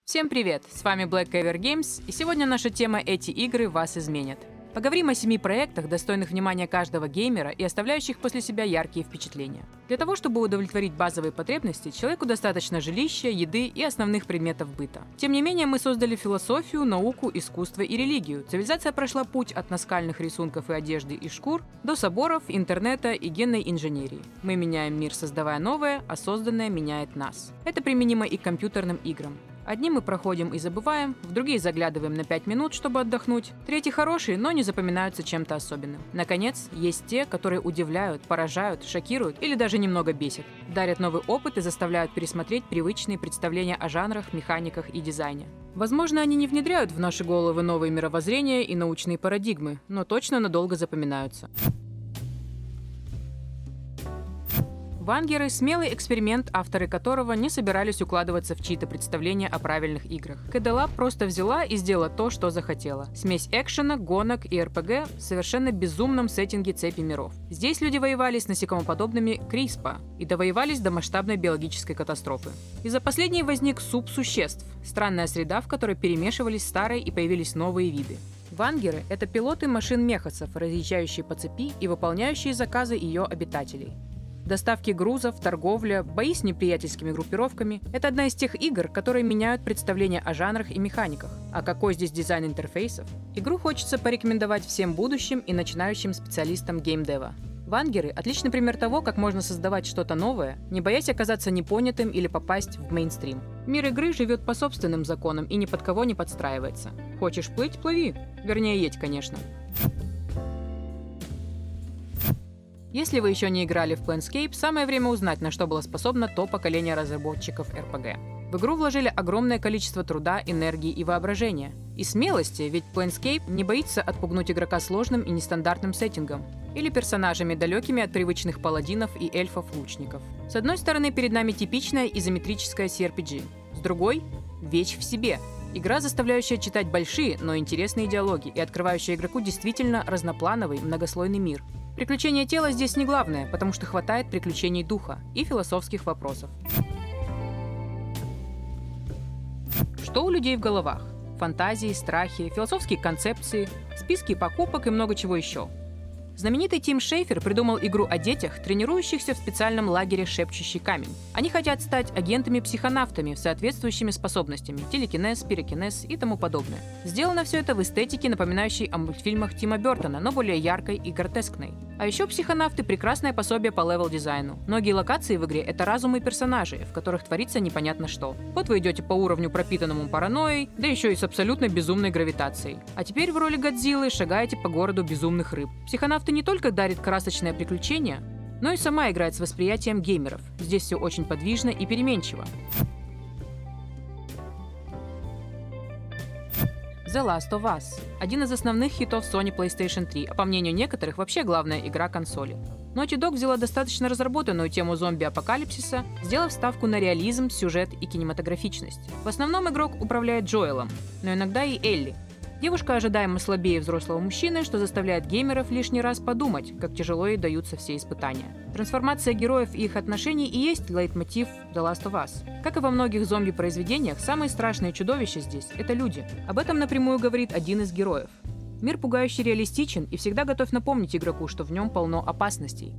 Всем привет! С вами Black Caviar Games, и сегодня наша тема «Эти игры вас изменят». Поговорим о 7 проектах, достойных внимания каждого геймера и оставляющих после себя яркие впечатления. Для того, чтобы удовлетворить базовые потребности, человеку достаточно жилища, еды и основных предметов быта. Тем не менее, мы создали философию, науку, искусство и религию. Цивилизация прошла путь от наскальных рисунков и одежды и шкур до соборов, интернета и генной инженерии. Мы меняем мир, создавая новое, а созданное меняет нас. Это применимо и к компьютерным играм. Одни мы проходим и забываем, в другие заглядываем на 5 минут, чтобы отдохнуть, третьи хорошие, но не запоминаются чем-то особенным. Наконец, есть те, которые удивляют, поражают, шокируют или даже немного бесят, дарят новый опыт и заставляют пересмотреть привычные представления о жанрах, механиках и дизайне. Возможно, они не внедряют в наши головы новые мировоззрения и научные парадигмы, но точно надолго запоминаются. Вангеры – смелый эксперимент, авторы которого не собирались укладываться в чьи-то представления о правильных играх. КД Lab просто взяла и сделала то, что захотела. Смесь экшена, гонок и РПГ в совершенно безумном сеттинге цепи миров. Здесь люди воевали с насекомоподобными Криспа и довоевались до масштабной биологической катастрофы. Из-за последней возник суп существ – странная среда, в которой перемешивались старые и появились новые виды. Вангеры – это пилоты машин-мехасов, разъезжающие по цепи и выполняющие заказы ее обитателей. Доставки грузов, торговля, бои с неприятельскими группировками – это одна из тех игр, которые меняют представление о жанрах и механиках. А какой здесь дизайн интерфейсов? Игру хочется порекомендовать всем будущим и начинающим специалистам геймдева. Вангеры – отличный пример того, как можно создавать что-то новое, не боясь оказаться непонятым или попасть в мейнстрим. Мир игры живет по собственным законам и ни под кого не подстраивается. Хочешь плыть – плыви. Вернее, едь, конечно. Если вы еще не играли в Planescape, самое время узнать, на что было способно то поколение разработчиков RPG. В игру вложили огромное количество труда, энергии и воображения. И смелости, ведь Planescape не боится отпугнуть игрока сложным и нестандартным сеттингом. Или персонажами, далекими от привычных паладинов и эльфов-лучников. С одной стороны, перед нами типичная изометрическая CRPG. С другой — вещь в себе. Игра, заставляющая читать большие, но интересные диалоги и открывающая игроку действительно разноплановый, многослойный мир. Приключение тела здесь не главное, потому что хватает приключений духа и философских вопросов. Что у людей в головах? Фантазии, страхи, философские концепции, списки покупок и много чего еще. Знаменитый Тим Шейфер придумал игру о детях, тренирующихся в специальном лагере «Шепчущий камень». Они хотят стать агентами-психонавтами с соответствующими способностями – телекинез, пирокинез и тому подобное. Сделано все это в эстетике, напоминающей о мультфильмах Тима Бертона, но более яркой и гротескной. А еще психонавты – прекрасное пособие по левел-дизайну. Многие локации в игре – это разумы персонажей, в которых творится непонятно что. Вот вы идете по уровню, пропитанному паранойей, да еще и с абсолютно безумной гравитацией. А теперь в роли Годзиллы шагаете по городу безумных рыб. Психонавты не только дарит красочное приключение, но и сама играет с восприятием геймеров. Здесь все очень подвижно и переменчиво. The Last of Us – один из основных хитов Sony PlayStation 3, а по мнению некоторых вообще главная игра консоли. Naughty Dog взяла достаточно разработанную тему зомби-апокалипсиса, сделав ставку на реализм, сюжет и кинематографичность. В основном игрок управляет Джоэлом, но иногда и Элли. Девушка ожидаемо слабее взрослого мужчины, что заставляет геймеров лишний раз подумать, как тяжело ей даются все испытания. Трансформация героев и их отношений и есть лейтмотив The Last of Us. Как и во многих зомби-произведениях, самые страшные чудовища здесь — это люди. Об этом напрямую говорит один из героев. Мир пугающе реалистичен и всегда готов напомнить игроку, что в нем полно опасностей.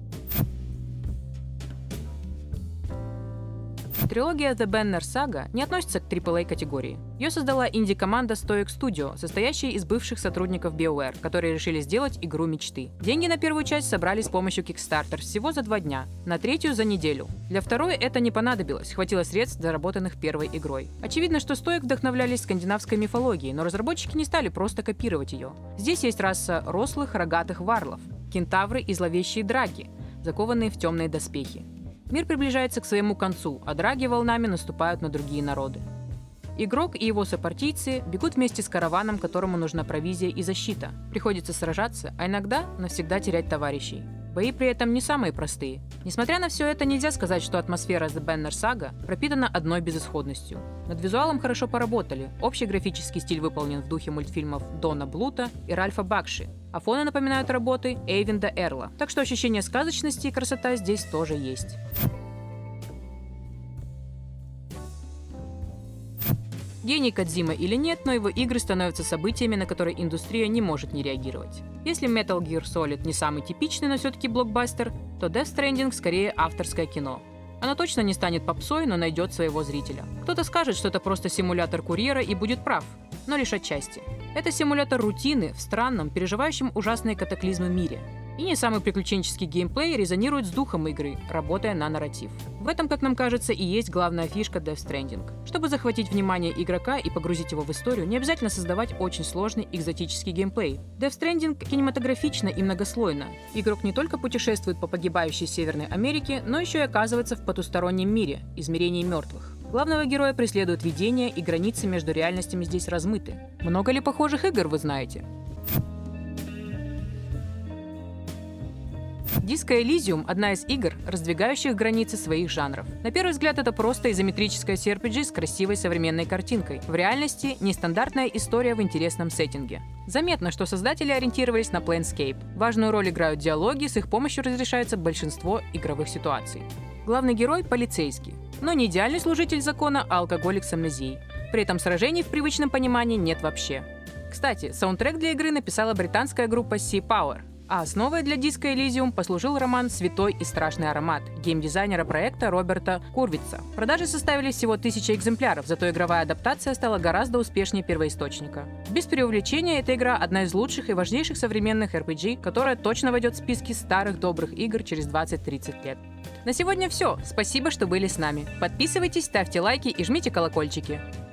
Трилогия The Banner Saga не относится к AAA-категории. Ее создала инди-команда Stoic Studio, состоящая из бывших сотрудников BioWare, которые решили сделать игру мечты. Деньги на первую часть собрали с помощью Kickstarter всего за 2 дня, на третью за неделю. Для второй это не понадобилось, хватило средств, заработанных первой игрой. Очевидно, что Stoic вдохновлялись скандинавской мифологией, но разработчики не стали просто копировать ее. Здесь есть раса рослых рогатых варлов, кентавры и зловещие драги, закованные в темные доспехи. Мир приближается к своему концу, а драги волнами наступают на другие народы. Игрок и его сопартийцы бегут вместе с караваном, которому нужна провизия и защита. Приходится сражаться, а иногда навсегда терять товарищей. Бои при этом не самые простые. Несмотря на все это, нельзя сказать, что атмосфера The Banner Saga пропитана одной безысходностью. Над визуалом хорошо поработали. Общий графический стиль выполнен в духе мультфильмов Дона Блута и Ральфа Бакши, а фоны напоминают работы Эйвинда Эрла. Так что ощущение сказочности и красота здесь тоже есть. Гений Кодзима или нет, но его игры становятся событиями, на которые индустрия не может не реагировать. Если Metal Gear Solid не самый типичный, но все-таки блокбастер, то Death Stranding скорее авторское кино. Оно точно не станет попсой, но найдет своего зрителя. Кто-то скажет, что это просто симулятор курьера и будет прав, но лишь отчасти. Это симулятор рутины в странном, переживающем ужасные катаклизмы мире. И не самый приключенческий геймплей резонирует с духом игры, работая на нарратив. В этом, как нам кажется, и есть главная фишка Death Stranding. Чтобы захватить внимание игрока и погрузить его в историю, не обязательно создавать очень сложный экзотический геймплей. Death Stranding кинематографично и многослойно. Игрок не только путешествует по погибающей Северной Америке, но еще и оказывается в потустороннем мире, измерении мертвых. Главного героя преследуют видения, и границы между реальностями здесь размыты. Много ли похожих игр вы знаете? Disco Elysium – одна из игр, раздвигающих границы своих жанров. На первый взгляд, это просто изометрическая CRPG с красивой современной картинкой. В реальности – нестандартная история в интересном сеттинге. Заметно, что создатели ориентировались на Planescape. Важную роль играют диалоги, с их помощью разрешается большинство игровых ситуаций. Главный герой – полицейский. Но не идеальный служитель закона, а алкоголик с амнезией. При этом сражений в привычном понимании нет вообще. Кстати, саундтрек для игры написала британская группа Sea Power. А основой для Disco Elysium послужил роман «Святой и страшный аромат» геймдизайнера проекта Роберта Курвица. Продажи составили всего 1000 экземпляров, зато игровая адаптация стала гораздо успешнее первоисточника. Без преувеличения, эта игра одна из лучших и важнейших современных RPG, которая точно войдет в списки старых добрых игр через 20-30 лет. На сегодня все. Спасибо, что были с нами. Подписывайтесь, ставьте лайки и жмите колокольчики.